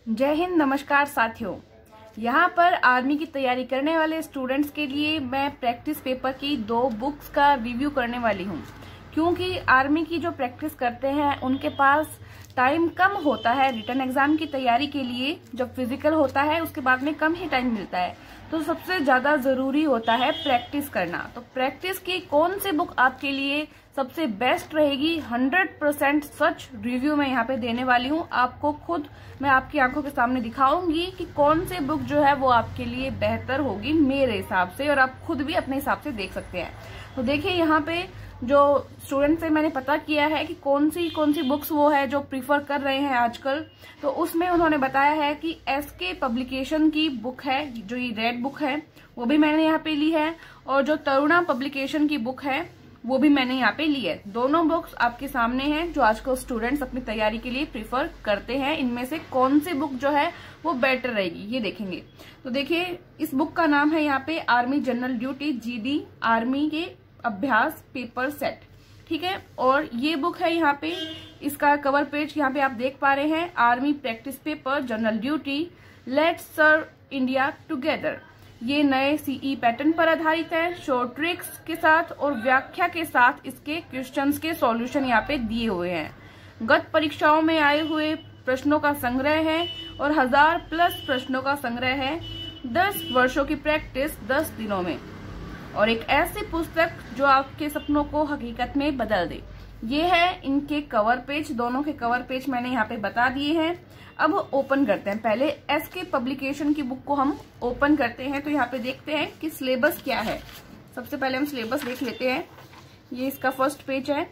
जय हिंद। नमस्कार साथियों, यहाँ पर आर्मी की तैयारी करने वाले स्टूडेंट्स के लिए मैं प्रैक्टिस पेपर की 2 बुक्स का रिव्यू करने वाली हूँ। क्योंकि आर्मी की जो प्रैक्टिस करते हैं उनके पास टाइम कम होता है रिटन एग्जाम की तैयारी के लिए। जब फिजिकल होता है उसके बाद में कम ही टाइम मिलता है, तो सबसे ज्यादा जरूरी होता है प्रैक्टिस करना। तो प्रैक्टिस की कौन सी बुक आपके लिए सबसे बेस्ट रहेगी, 100% सच रिव्यू मैं यहाँ पे देने वाली हूँ। आपको खुद मैं आपकी आंखों के सामने दिखाऊंगी कि कौन सी बुक जो है वो आपके लिए बेहतर होगी मेरे हिसाब से, और आप खुद भी अपने हिसाब से देख सकते हैं। तो देखिए, यहाँ पे जो स्टूडेंट से मैंने पता किया है कि कौन सी बुक्स वो है जो प्रीफर कर रहे हैं आजकल, तो उसमें उन्होंने बताया है कि एसके पब्लिकेशन की बुक है, जो ये रेड बुक है वो भी मैंने यहाँ पे ली है, और जो तरुणा पब्लिकेशन की बुक है वो भी मैंने यहाँ पे ली है। दोनों बुक्स आपके सामने हैं जो आजकल स्टूडेंट्स अपनी तैयारी के लिए प्रीफर करते हैं। इनमें से कौन सी बुक जो है वो बेटर रहेगी ये देखेंगे। तो देखिए, इस बुक का नाम है यहाँ पे army general duty GD army के अभ्यास पेपर सेट, ठीक है। और ये बुक है यहाँ पे, इसका कवर पेज यहाँ पे आप देख पा रहे हैं, army practice paper general duty let's serve India together. ये नए सीई पैटर्न पर आधारित है, शॉर्ट ट्रिक्स के साथ और व्याख्या के साथ इसके क्वेश्चंस के सॉल्यूशन यहाँ पे दिए हुए हैं। गत परीक्षाओं में आए हुए प्रश्नों का संग्रह है और 1000+ प्रश्नों का संग्रह है। 10 वर्षों की प्रैक्टिस 10 दिनों में, और एक ऐसी पुस्तक जो आपके सपनों को हकीकत में बदल दे। ये है इनके कवर पेज, दोनों के कवर पेज मैंने यहाँ पे बता दिए हैं। अब ओपन करते हैं, पहले एसके पब्लिकेशन की बुक को हम ओपन करते हैं। तो यहाँ पे देखते हैं कि सिलेबस क्या है। सबसे पहले हम सिलेबस देख लेते हैं। ये इसका फर्स्ट पेज है।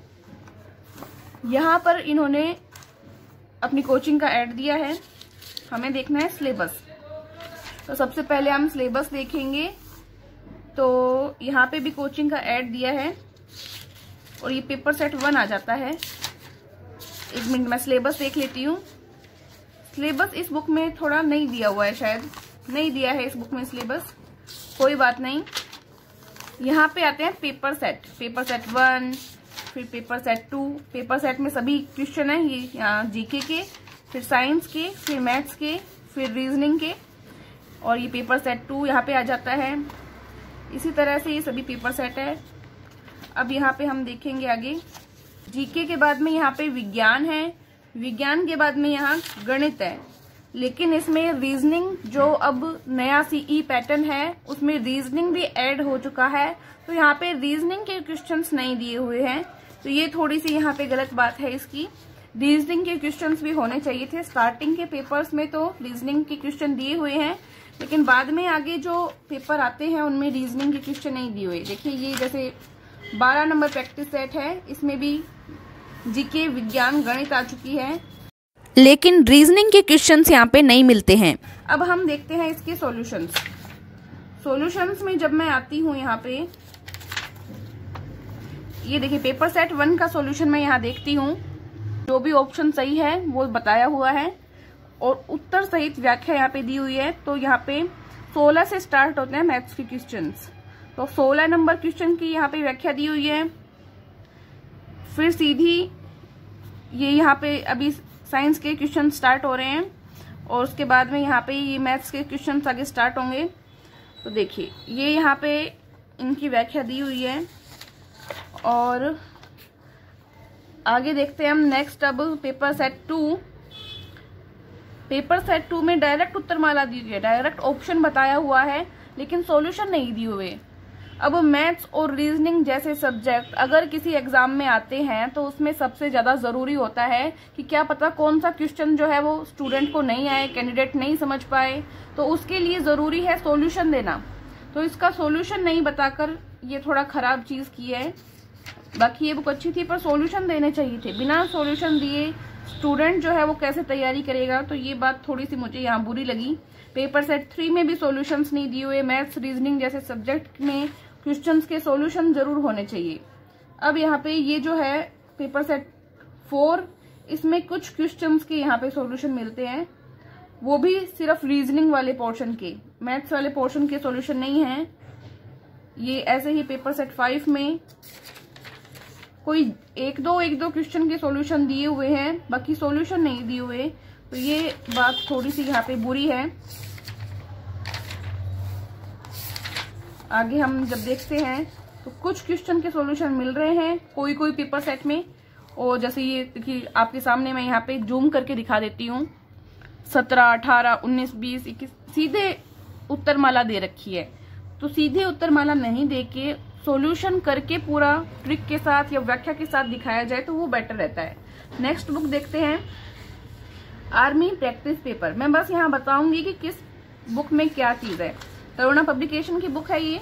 यहाँ पर इन्होंने अपनी कोचिंग का ऐड दिया है, हमें देखना है सिलेबस। तो सबसे पहले हम सिलेबस देखेंगे। तो यहाँ पे भी कोचिंग का ऐड दिया है और ये पेपर सेट 1 आ जाता है। 1 मिनट में सिलेबस देख लेती हूँ। सिलेबस इस बुक में थोड़ा नहीं दिया हुआ है, शायद नहीं दिया है इस बुक में सिलेबस, कोई बात नहीं। यहाँ पे आते हैं पेपर सेट 1, फिर पेपर सेट 2। पेपर सेट में सभी क्वेश्चन है, ये जीके के, फिर साइंस के, फिर मैथ्स के, फिर रीजनिंग के, और ये पेपर सेट 2 यहाँ पे आ जाता है। इसी तरह से ये सभी पेपर सेट है। अब यहाँ पे हम देखेंगे आगे, जीके के बाद में यहाँ पे विज्ञान है, विज्ञान के बाद में यहाँ गणित है। लेकिन इसमें रीजनिंग, जो अब नया सीई पैटर्न है उसमें रीजनिंग भी ऐड हो चुका है, तो यहाँ पे रीजनिंग के क्वेश्चंस नहीं दिए हुए हैं। तो ये थोड़ी सी यहाँ पे गलत बात है इसकी। रीजनिंग के क्वेश्चंस भी होने चाहिए थे। स्टार्टिंग के पेपर्स में तो रीजनिंग के क्वेश्चन दिए हुए हैं, लेकिन बाद में आगे जो पेपर आते हैं उनमें रीजनिंग के क्वेश्चन नहीं दिए हुए। देखिए, ये जैसे 12 नंबर प्रैक्टिस सेट है, इसमें भी जीके, विज्ञान, गणित आ चुकी है, लेकिन रीजनिंग के क्वेश्चंस यहाँ पे नहीं मिलते हैं। अब हम देखते हैं इसके सॉल्यूशंस में जब मैं आती हूँ यहाँ पे, ये देखिए पेपर सेट 1 का सॉल्यूशन मैं यहाँ देखती हूँ। जो भी ऑप्शन सही है वो बताया हुआ है और उत्तर सहित व्याख्या यहाँ पे दी हुई है। तो यहाँ पे 16 से स्टार्ट होते हैं मैथ्स के क्वेश्चंस, तो 16 नंबर क्वेश्चन की यहाँ पे व्याख्या दी हुई है। फिर सीधी ये यहाँ पे अभी साइंस के क्वेश्चन स्टार्ट हो रहे हैं, और उसके बाद में यहाँ पे ये मैथ्स के क्वेश्चन आगे स्टार्ट होंगे। तो देखिए, ये यहाँ पे इनकी व्याख्या दी हुई है। और आगे देखते हैं हम नेक्स्ट। अब पेपर सेट 2, पेपर सेट 2 में डायरेक्ट उत्तरमाला दी हुई है, डायरेक्ट ऑप्शन बताया हुआ है, लेकिन सॉल्यूशन नहीं दिए हुए। अब मैथ्स और रीजनिंग जैसे सब्जेक्ट अगर किसी एग्जाम में आते हैं तो उसमें सबसे ज्यादा जरूरी होता है कि क्या पता कौन सा क्वेश्चन जो है वो स्टूडेंट को नहीं आए, कैंडिडेट नहीं समझ पाए, तो उसके लिए जरूरी है सॉल्यूशन देना। तो इसका सॉल्यूशन नहीं बताकर ये थोड़ा खराब चीज की है। बाकी ये बुक अच्छी थी, पर सॉल्यूशन देने चाहिए थे। बिना सॉल्यूशन दिए स्टूडेंट जो है वो कैसे तैयारी करेगा, तो ये बात थोड़ी सी मुझे यहाँ बुरी लगी। पेपर सेट 3 में भी सॉल्यूशंस नहीं दिए हुए। मैथ्स, रीजनिंग जैसे सब्जेक्ट में क्वेश्चंस के सॉल्यूशन जरूर होने चाहिए। अब यहाँ पे ये जो है पेपर सेट 4, इसमें कुछ क्वेश्चंस के यहाँ पे सॉल्यूशन मिलते हैं, वो भी सिर्फ रीजनिंग वाले पोर्शन के, मैथ्स वाले पोर्शन के सॉल्यूशन नहीं है। ये ऐसे ही पेपर सेट 5 में कोई एक दो क्वेश्चन के सॉल्यूशन दिए हुए हैं, बाकी सॉल्यूशन नहीं दिए हुए। तो ये बात थोड़ी सी यहाँ पे बुरी है। आगे हम जब देखते हैं तो कुछ क्वेश्चन के सॉल्यूशन मिल रहे हैं कोई कोई पेपर सेट में, और जैसे ये देखिए आपके सामने मैं यहाँ पे जूम करके दिखा देती हूँ। 17, 18, 19, 20, 21 सीधे उत्तरमाला दे रखी है। तो सीधे उत्तरमाला नहीं दे के सॉल्यूशन करके पूरा ट्रिक के साथ या व्याख्या के साथ दिखाया जाए तो वो बेटर रहता है। नेक्स्ट बुक देखते हैं, आर्मी प्रैक्टिस पेपर। मैं बस यहाँ बताऊंगी कि किस बुक में क्या चीज है। करुणा पब्लिकेशन की बुक है ये।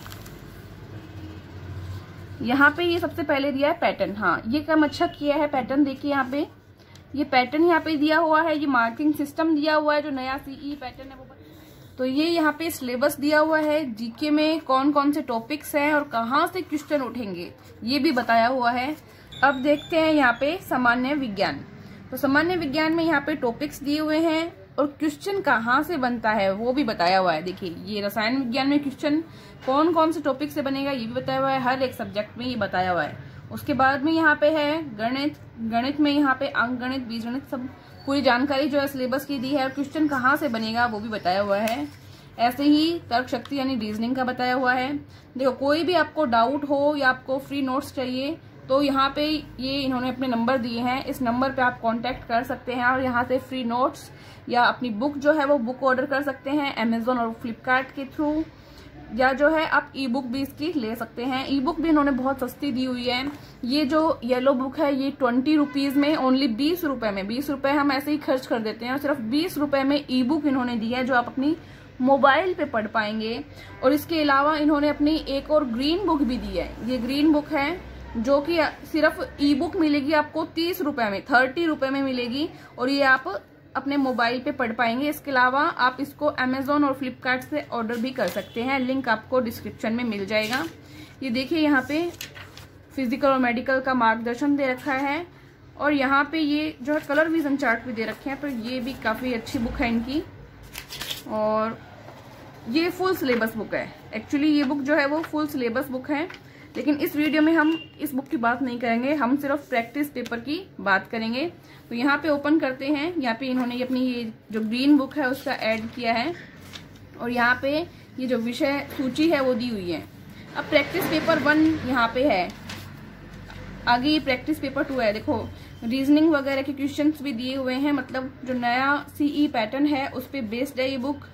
यहाँ पे ये सबसे पहले दिया है पैटर्न। हाँ, ये काम अच्छा किया है, पैटर्न देखिए यहाँ पे, ये पैटर्न यहाँ पे दिया हुआ है, ये मार्किंग सिस्टम दिया हुआ है जो नया सीई पैटर्न है वो। तो ये यहाँ पे सिलेबस दिया हुआ है, जीके में कौन कौन से टॉपिक्स हैं और कहाँ से क्वेश्चन उठेंगे ये भी बताया हुआ है। अब देखते हैं यहाँ पे सामान्य विज्ञान। तो सामान्य विज्ञान में यहाँ पे टॉपिक्स दिए हुए हैं और क्वेश्चन कहाँ से बनता है वो भी बताया हुआ है। देखिए ये रसायन विज्ञान में क्वेश्चन कौन कौन से टॉपिक से बनेगा ये भी बताया हुआ है, हर एक सब्जेक्ट में ये बताया हुआ है। उसके बाद में यहाँ पे है गणित। गणित में यहाँ पे अंकगणित, बीजगणित सब पूरी जानकारी जो है सिलेबस की दी है और क्वेश्चन कहाँ से बनेगा वो भी बताया हुआ है। ऐसे ही तर्क शक्ति यानी रीजनिंग का बताया हुआ है। देखो कोई भी आपको डाउट हो या आपको फ्री नोट्स चाहिए तो यहाँ पे ये इन्होंने अपने नंबर दिए हैं, इस नंबर पे आप कांटेक्ट कर सकते हैं और यहाँ से फ्री नोट्स या अपनी बुक जो है वो बुक ऑर्डर कर सकते हैं अमेजोन और फ्लिपकार्ट के थ्रू, या जो है आप ई बुक भी इसकी ले सकते हैं। ई बुक भी इन्होंने बहुत सस्ती दी हुई है। ये जो येलो बुक है ये 20 रुपीज में, ओनली 20 रुपए में, 20 रुपए हम ऐसे ही खर्च कर देते हैं और सिर्फ 20 रुपए में ई बुक इन्होंने दी है जो आप अपनी मोबाइल पे पढ़ पाएंगे। और इसके अलावा इन्होंने अपनी एक और ग्रीन बुक भी दी है। ये ग्रीन बुक है जो कि सिर्फ ई बुक मिलेगी आपको 30 रुपए में, 30 रुपए में मिलेगी और ये आप अपने मोबाइल पे पढ़ पाएंगे। इसके अलावा आप इसको अमेजोन और फ्लिपकार्ट से ऑर्डर भी कर सकते हैं, लिंक आपको डिस्क्रिप्शन में मिल जाएगा। ये देखिए यहाँ पे फिजिकल और मेडिकल का मार्गदर्शन दे रखा है और यहाँ पे ये जो है कलर विजन चार्ट भी दे रखे हैं, तो ये भी काफी अच्छी बुक है इनकी। और ये फुल सिलेबस बुक है। एक्चुअली ये बुक जो है वो फुल सिलेबस बुक है, लेकिन इस वीडियो में हम इस बुक की बात नहीं करेंगे, हम सिर्फ प्रैक्टिस पेपर की बात करेंगे। तो यहाँ पे ओपन करते हैं, यहाँ पे इन्होंने अपनी ये जो ग्रीन बुक है उसका ऐड किया है और यहाँ पे ये जो विषय सूची है वो दी हुई है। अब प्रैक्टिस पेपर 1 यहाँ पे है, आगे ये प्रैक्टिस पेपर 2 है। देखो रीजनिंग वगैरह के क्वेश्चंस भी दिए हुए हैं, मतलब जो नया सीई पैटर्न है उस पे बेस्ड है ये बुक।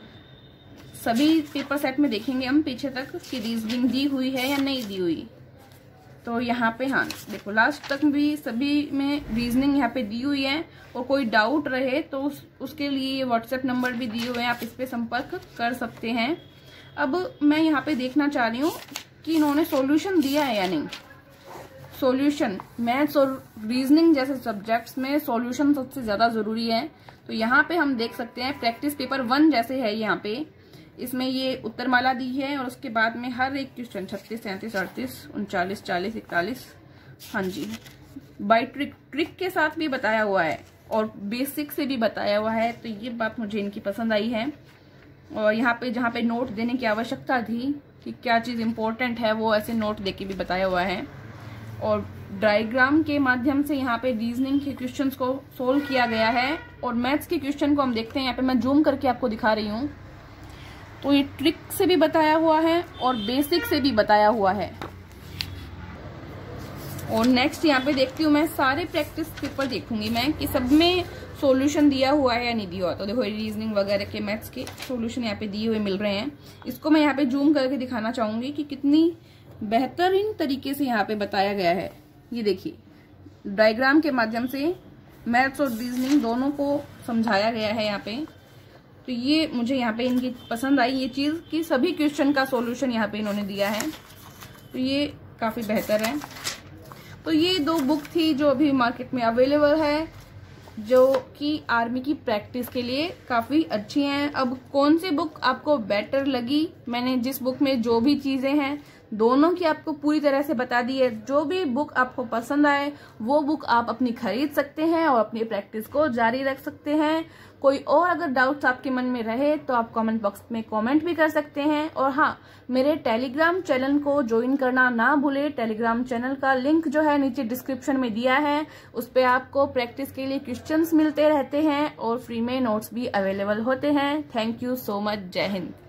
सभी पेपर सेट में देखेंगे हम पीछे तक कि रीजनिंग दी हुई है या नहीं दी हुई। तो यहाँ पे हाँ देखो लास्ट तक भी सभी में रीजनिंग यहाँ पे दी हुई है और कोई डाउट रहे तो उसके लिए व्हाट्सएप नंबर भी दिए हुए हैं, आप इस पे संपर्क कर सकते हैं। अब मैं यहाँ पे देखना चाह रही हूँ कि इन्होंने सॉल्यूशन दिया है या नहीं। सॉल्यूशन मैथ्स और रीजनिंग जैसे सब्जेक्ट्स में सॉल्यूशन सबसे ज्यादा जरूरी है। तो यहाँ पे हम देख सकते हैं प्रैक्टिस पेपर 1 जैसे है यहाँ पे, इसमें ये उत्तरमाला दी है और उसके बाद में हर एक क्वेश्चन 36, 37, 38, 39, 40, 41 हाँ जी बाय ट्रिक के साथ भी बताया हुआ है और बेसिक से भी बताया हुआ है। तो ये बात मुझे इनकी पसंद आई है। और यहाँ पे जहाँ पे नोट देने की आवश्यकता थी कि क्या चीज इंपॉर्टेंट है वो ऐसे नोट देके भी बताया हुआ है और डायग्राम के माध्यम से यहाँ पे रीजनिंग के क्वेश्चंस को सोल्व किया गया है। और मैथ्स के क्वेश्चन को हम देखते हैं, यहाँ पे मैं जूम करके आपको दिखा रही हूँ। तो ये ट्रिक से भी बताया हुआ है और बेसिक से भी बताया हुआ है। और नेक्स्ट यहाँ पे देखती हूँ मैं सारे प्रैक्टिस पेपर देखूंगी मैं कि सब में सॉल्यूशन दिया हुआ है या नहीं दिया हुआ। तो देखो रीजनिंग वगैरह के मैथ्स के सॉल्यूशन यहाँ पे दिए हुए मिल रहे हैं। इसको मैं यहाँ पे जूम करके दिखाना चाहूंगी कि कितनी बेहतरीन तरीके से यहाँ पे बताया गया है। ये देखिए डायग्राम के माध्यम से मैथ्स और रीजनिंग दोनों को समझाया गया है यहाँ पे। तो ये मुझे यहाँ पे इनकी पसंद आई ये चीज कि सभी क्वेश्चन का सॉल्यूशन यहाँ पे इन्होंने दिया है, तो ये काफी बेहतर है। तो ये 2 बुक थी जो अभी मार्केट में अवेलेबल है, जो कि आर्मी की प्रैक्टिस के लिए काफी अच्छी हैं। अब कौन सी बुक आपको बेटर लगी, मैंने जिस बुक में जो भी चीजें हैं दोनों की आपको पूरी तरह से बता दी है। जो भी बुक आपको पसंद आए वो बुक आप अपनी खरीद सकते हैं और अपनी प्रैक्टिस को जारी रख सकते हैं। कोई और अगर डाउट्स आपके मन में रहे तो आप कमेंट बॉक्स में कमेंट भी कर सकते हैं। और हाँ, मेरे टेलीग्राम चैनल को ज्वाइन करना ना भूले। टेलीग्राम चैनल का लिंक जो है नीचे डिस्क्रिप्शन में दिया है, उस पे आपको प्रैक्टिस के लिए क्वेश्चंस मिलते रहते हैं और फ्री में नोट्स भी अवेलेबल होते हैं। Thank you so much. जय हिंद।